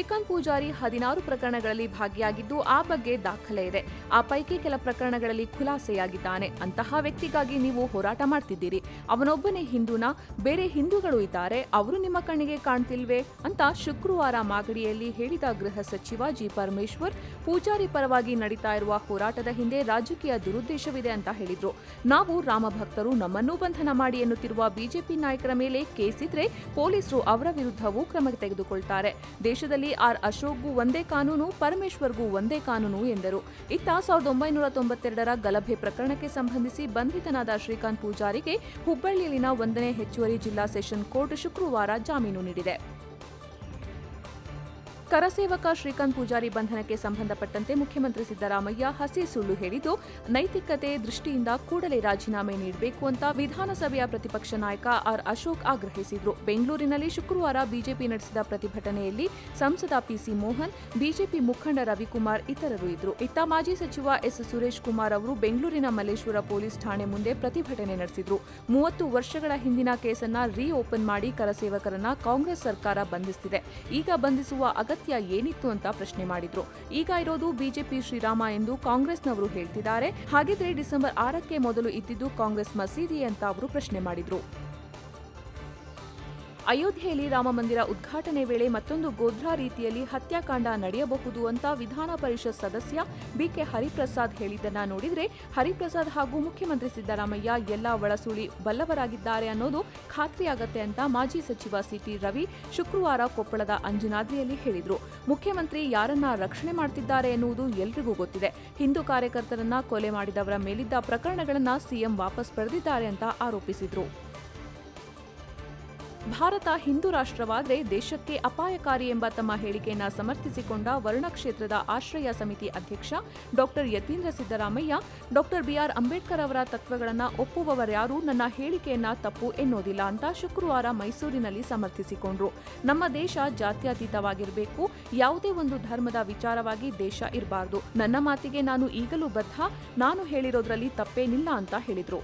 ಶ್ರೀಕಾಂತ್ ಪೂಜಾರಿ 16 ಪ್ರಕರಣಗಳಲ್ಲಿ ಭಾಗಿಯಾಗಿದ್ದು ಆ ಬಗ್ಗೆ ದಾಖಲೆ ಇದೆ. ಆ ಪೈಕಿ ಕೆಲ ಪ್ರಕರಣಗಳಲ್ಲಿ ಖುಲಾಸೆಯಾಗಿದ್ದಾನೆ. ಅಂತಹ ವ್ಯಕ್ತಿಗಾಗಿ ನೀವು ಹೋರಾಟ ಮಾಡ್ತಿದ್ದೀರಿ. ಅವನೊಬ್ಬನೇ ಹಿಂದೂನಾ? ಬೇರೆ ಹಿಂದೂಗಳು ಇದ್ದಾರೆ, ಅವರು ನಿಮ್ಮ ಕಣ್ಣಿಗೆ ಕಾಣ್ತಿಲ್ವೇ ಅಂತ ಶುಕ್ರವಾರ ಮಾಗಡಿಯಲ್ಲಿ ಹೇಳಿದ ಗೃಹ ಸಚಿವ ಜಿ. ಪರಮೇಶ್ವರ್, ಪೂಜಾರಿ ಪರವಾಗಿ ನಡೀತಾ ಇರುವ ಹೋರಾಟದ ಹಿಂದೆ ರಾಜಕೀಯ ದುರುದ್ದೇಶವಿದೆ ಅಂತ ಹೇಳಿದ್ರು. ನಾವು ರಾಮಭಕ್ತರು, ನಮ್ಮನ್ನೂ ಬಂಧನ ಮಾಡಿ ಎನ್ನುತ್ತಿರುವ ಬಿಜೆಪಿ ನಾಯಕರ ಮೇಲೆ ಕೇಸ್ ಇದ್ರೆ ಪೊಲೀಸರು ಅವರ ವಿರುದ್ಧವೂ ಕ್ರಮ ತೆಗೆದುಕೊಳ್ತಾರೆ. ದೇಶದಲ್ಲಿ ಆರ್ ಅಶೋಕ್ಗೂ ಒಂದೇ ಕಾನೂನು, ಪರಮೇಶ್ವರ್ಗೂ ಒಂದೇ ಕಾನೂನು ಎಂದರು. ಇತ್ತ 1992ರ ಗಲಭೆ ಪ್ರಕರಣಕ್ಕೆ ಸಂಬಂಧಿಸಿ ಬಂಧಿತನಾದ ಶ್ರೀಕಾಂತ್ ಪೂಜಾರಿಗೆ ಹುಬ್ಬಳ್ಳಿಯಲ್ಲಿನ 1ನೇ ಹೆಚ್ಚುವರಿ ಜಿಲ್ಲಾ ಸೆಷನ್ ಕೋರ್ಟ್ ಶುಕ್ರವಾರ ಜಾಮೀನು ನೀಡಿದೆ. ಕರಸೇವಕ ಶ್ರೀಕಾಂತ್ ಪೂಜಾರಿ ಬಂಧನಕ್ಕೆ ಸಂಬಂಧಪಟ್ಟಂತೆ ಮುಖ್ಯಮಂತ್ರಿ ಸಿದ್ದರಾಮಯ್ಯ ಹಸಿ ಸುಳ್ಳು ಹೇಳಿದ್ದು, ನೈತಿಕತೆ ದೃಷ್ಟಿಯಿಂದ ಕೂಡಲೇ ರಾಜೀನಾಮೆ ನೀಡಬೇಕು ಅಂತ ವಿಧಾನಸಭೆಯ ಪ್ರತಿಪಕ್ಷ ನಾಯಕ ಆರ್ ಅಶೋಕ್ ಆಗ್ರಹಿಸಿದರು. ಬೆಂಗಳೂರಿನಲ್ಲಿ ಶುಕ್ರವಾರ ಬಿಜೆಪಿ ನಡೆಸಿದ ಪ್ರತಿಭಟನೆಯಲ್ಲಿ ಸಂಸದ ಪಿಸಿ ಮೋಹನ್, ಬಿಜೆಪಿ ಮುಖಂಡ ರವಿಕುಮಾರ್ ಇತರರು ಇದ್ದರು. ಇತ್ತ ಮಾಜಿ ಸಚಿವ ಎಸ್. ಸುರೇಶ್ ಕುಮಾರ್ ಅವರು ಬೆಂಗಳೂರಿನ ಮಲ್ಲೇಶ್ವರ ಪೊಲೀಸ್ ಠಾಣೆ ಮುಂದೆ ಪ್ರತಿಭಟನೆ ನಡೆಸಿದರು. 30 ವರ್ಷಗಳ ಹಿಂದಿನ ಕೇಸನ್ನ ರೀಓಪನ್ ಮಾಡಿ ಕರಸೇವಕರನ್ನ ಕಾಂಗ್ರೆಸ್ ಸರ್ಕಾರ ಬಂಧಿಸುತ್ತಿದೆ. ಈಗ ಬಂಧಿಸುವ ಅಗತ್ಯ ಏನಿತ್ತು ಅಂತ ಪ್ರಶ್ನೆ ಮಾಡಿದ್ರು. ಈಗ ಇರೋದು ಬಿಜೆಪಿ ಶ್ರೀರಾಮ ಎಂದು ಕಾಂಗ್ರೆಸ್ನವರು ಹೇಳ್ತಿದ್ದಾರೆ. ಹಾಗಿದ್ರೆ ಡಿಸೆಂಬರ್ 6ಕ್ಕೆ ಮೊದಲು ಇದ್ದಿದ್ದು ಕಾಂಗ್ರೆಸ್ ಮಸೀದಿ ಅಂತ ಅವರು ಪ್ರಶ್ನೆ ಮಾಡಿದ್ರು. ಅಯೋಧ್ಯೆಯಲ್ಲಿ ರಾಮ ಮಂದಿರ ಉದ್ಘಾಟನೆ ವೇಳೆ ಮತ್ತೊಂದು ಗೋಧ್ರಾ ರೀತಿಯಲ್ಲಿ ಹತ್ಯಾಕಾಂಡ ನಡೆಯಬಹುದು ಅಂತ ವಿಧಾನ ಪರಿಷತ್ ಸದಸ್ಯ ಬಿಕೆ ಹರಿಪ್ರಸಾದ್ ಹೇಳಿದ್ದನ್ನ ನೋಡಿದ್ರೆ ಹರಿಪ್ರಸಾದ್ ಹಾಗೂ ಮುಖ್ಯಮಂತ್ರಿ ಸಿದ್ದರಾಮಯ್ಯ ಎಲ್ಲ ಒಳಸುಳಿ ಬಲ್ಲವರಾಗಿದ್ದಾರೆ ಅನ್ನೋದು ಖಾತ್ರಿಯಾಗತ್ತೆ ಅಂತ ಮಾಜಿ ಸಚಿವ ಸಿಟಿ ರವಿ ಶುಕ್ರವಾರ ಕೊಪ್ಪಳದ ಅಂಜನಾದ್ರಿಯಲ್ಲಿ ಹೇಳಿದ್ರು. ಮುಖ್ಯಮಂತ್ರಿ ಯಾರನ್ನ ರಕ್ಷಣೆ ಮಾಡ್ತಿದ್ದಾರೆ ಎನ್ನುವುದು ಎಲ್ರಿಗೂ ಗೊತ್ತಿದೆ. ಹಿಂದೂ ಕಾರ್ಯಕರ್ತರನ್ನ ಕೊಲೆ ಮಾಡಿದವರ ಮೇಲಿದ್ದ ಪ್ರಕರಣಗಳನ್ನ ಸಿಎಂ ವಾಪಸ್ ಪಡೆದಿದ್ದಾರೆ ಅಂತ ಆರೋಪಿಸಿದ್ರು. ಭಾರತ ಹಿಂದೂ ರಾಷ್ಟ್ರವಾದರೆ ದೇಶಕ್ಕೆ ಅಪಾಯಕಾರಿ ಎಂಬ ತಮ್ಮ ಹೇಳಿಕೆಯನ್ನು ಸಮರ್ಥಿಸಿಕೊಂಡ ವರುಣ ಕ್ಷೇತ್ರದ ಆಶ್ರಯ ಸಮಿತಿ ಅಧ್ಯಕ್ಷ ಡಾ. ಯತೀಂದ್ರ ಸಿದ್ದರಾಮಯ್ಯ, ಡಾ. ಬಿಆರ್ ಅಂಬೇಡ್ಕರ್ ಅವರ ತತ್ವಗಳನ್ನು ಒಪ್ಪುವವರ್ಯಾರೂ ನನ್ನ ಹೇಳಿಕೆಯನ್ನ ತಪ್ಪು ಎನ್ನೋದಿಲ್ಲ ಅಂತ ಶುಕ್ರವಾರ ಮೈಸೂರಿನಲ್ಲಿ ಸಮರ್ಥಿಸಿಕೊಂಡ್ರು. ನಮ್ಮ ದೇಶ ಜಾತ್ಯತೀತವಾಗಿರಬೇಕು, ಯಾವುದೇ ಒಂದು ಧರ್ಮದ ವಿಚಾರವಾಗಿ ದೇಶ ಇರಬಾರದು. ನನ್ನ ಮಾತಿಗೆ ನಾನು ಈಗಲೂ ಬದ್ಧ, ನಾನು ಹೇಳಿರೋದ್ರಲ್ಲಿ ತಪ್ಪೇನಿಲ್ಲ ಅಂತ ಹೇಳಿದ್ರು.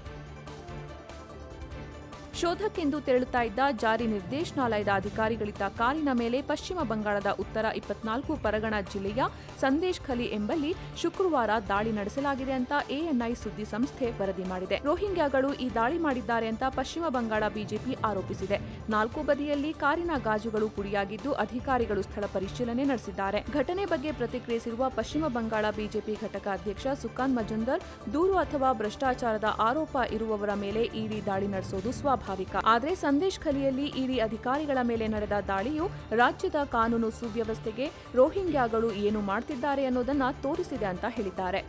ಶೋಧಕ್ಕೆಂದು ತೆರಳುತ್ತಾ ಇದ್ದ ಜಾರಿ ನಿರ್ದೇಶನಾಲಯದ ಅಧಿಕಾರಿಗಳಿದ್ದ ಕಾರಿನ ಮೇಲೆ ಪಶ್ಚಿಮ ಬಂಗಾಳದ ಉತ್ತರ 24 ಪರಗಣ ಜಿಲ್ಲೆಯ ಸಂದೇಶ್ ಖಲಿ ಎಂಬಲ್ಲಿ ಶುಕ್ರವಾರ ದಾಳಿ ನಡೆಸಲಾಗಿದೆ ಅಂತ ಎಎನ್ಐ ಸುದ್ದಿ ಸಂಸ್ಥೆ ವರದಿ ಮಾಡಿದೆ. ರೋಹಿಂಗ್ಯಾಗಳು ಈ ದಾಳಿ ಮಾಡಿದ್ದಾರೆ ಅಂತ ಪಶ್ಚಿಮ ಬಂಗಾಳ ಬಿಜೆಪಿ ಆರೋಪಿಸಿದೆ. 4 ಬದಿಯಲ್ಲಿ ಕಾರಿನ ಗಾಜುಗಳು ಪುಡಿಯಾಗಿದ್ದು ಅಧಿಕಾರಿಗಳು ಸ್ಥಳ ಪರಿಶೀಲನೆ ನಡೆಸಿದ್ದಾರೆ. ಘಟನೆ ಬಗ್ಗೆ ಪ್ರತಿಕ್ರಿಯಿಸಿರುವ ಪಶ್ಚಿಮ ಬಂಗಾಳ ಬಿಜೆಪಿ ಘಟಕ ಅಧ್ಯಕ್ಷ ಸುಕಾನ್ ಮಜುಂದರ್, ದೂರು ಅಥವಾ ಭ್ರಷ್ಟಾಚಾರದ ಆರೋಪ ಇರುವವರ ಮೇಲೆ ಇಡಿ ದಾಳಿ ನಡೆಸೋದು ಸ್ವಾಭಾವಿಕ. ಆದರೆ ಸಂದೇಶ್ ಖಲಿಯಲ್ಲಿ ಇಡಿ ಅಧಿಕಾರಿಗಳ ಮೇಲೆ ನಡೆದ ದಾಳಿಯು ರಾಜ್ಯದ ಕಾನೂನು ಸುವ್ಯವಸ್ಥೆಗೆ ರೋಹಿಂಗ್ಯಾಗಳು ಏನು ಮಾಡ್ತಿದ್ದಾರೆ ಅನ್ನೋದನ್ನ ತೋರಿಸಿದೆ ಅಂತ ಹೇಳಿದ್ದಾರೆ.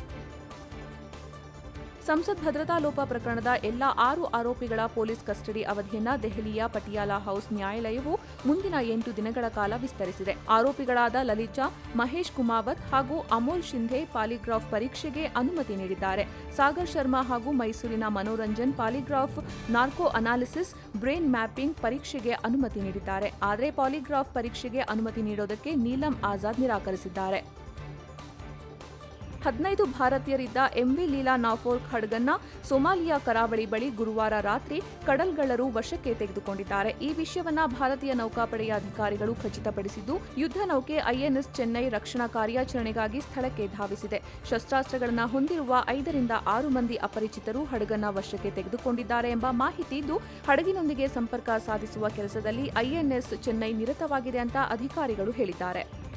ಸಂಸತ್ ಭದ್ರತಾ ಲೋಪ ಪ್ರಕರಣದ ಎಲ್ಲ 6 ಆರೋಪಿಗಳ ಪೊಲೀಸ್ ಕಸ್ಟಡಿ ಅವಧಿಯನ್ನ ದೆಹಲಿಯ ಪಟಿಯಾಲಾ ಹೌಸ್ ನ್ಯಾಯಾಲಯವು ಮುಂದಿನ 8 ದಿನಗಳ ಕಾಲ ವಿಸ್ತರಿಸಿದೆ. ಆರೋಪಿಗಳಾದ ಲಲಿತಾ, ಮಹೇಶ್ ಕುಮಾವತ್ ಹಾಗೂ ಅಮೋಲ್ ಶಿಂಧೆ ಪಾಲಿಗ್ರಾಫ್ ಪರೀಕ್ಷೆಗೆ ಅನುಮತಿ ನೀಡಿದ್ದಾರೆ. ಸಾಗರ್ ಶರ್ಮಾ ಹಾಗೂ ಮೈಸೂರಿನ Manoranjan polygraph narco analysis, brain mapping ಪರೀಕ್ಷೆಗೆ ಅನುಮತಿ ನೀಡಿದ್ದಾರೆ. ಆದರೆ ಪಾಲಿಗ್ರಾಫ್ ಪರೀಕ್ಷೆಗೆ ಅನುಮತಿ ನೀಡೋದಕ್ಕೆ ನೀಲಂ ಆಜಾದ್ ನಿರಾಕರಿಸಿದ್ದಾರೆ. 15 ಭಾರತೀಯರಿದ್ದ ಎಂವಿ ಲೀಲಾ ನಾಫೋರ್ಕ್ ಹಡಗನ್ನ ಸೊಮಾಲಿಯಾ ಕರಾವಳಿ ಬಳಿ ಗುರುವಾರ ರಾತ್ರಿ ಕಡಲ್ಗಳ್ಳರು ವಶಕ್ಕೆ ತೆಗೆದುಕೊಂಡಿದ್ದಾರೆ. ಈ ವಿಷಯವನ್ನ ಭಾರತೀಯ ನೌಕಾಪಡೆಯ ಅಧಿಕಾರಿಗಳು ಖಚಿತಪಡಿಸಿದ್ದು, ಯುದ್ಧ ನೌಕೆ ಐಎನ್ಎಸ್ ಚೆನ್ನೈ ರಕ್ಷಣಾ ಕಾರ್ಯಾಚರಣೆಗಾಗಿ ಸ್ಥಳಕ್ಕೆ ಧಾವಿಸಿದೆ. ಶಸ್ತ್ರಾಸ್ತ್ರಗಳನ್ನು ಹೊಂದಿರುವ 5 ರಿಂದ 6 ಮಂದಿ ಅಪರಿಚಿತರು ಹಡಗನ್ನ ವಶಕ್ಕೆ ತೆಗೆದುಕೊಂಡಿದ್ದಾರೆ ಎಂಬ ಮಾಹಿತಿ ಇದ್ದು, ಹಡಗಿನೊಂದಿಗೆ ಸಂಪರ್ಕ ಸಾಧಿಸುವ ಕೆಲಸದಲ್ಲಿ ಐಎನ್ಎಸ್ ಚೆನ್ನೈ ನಿರತವಾಗಿದೆ ಅಂತ ಅಧಿಕಾರಿಗಳು ಹೇಳಿದ್ದಾರೆ.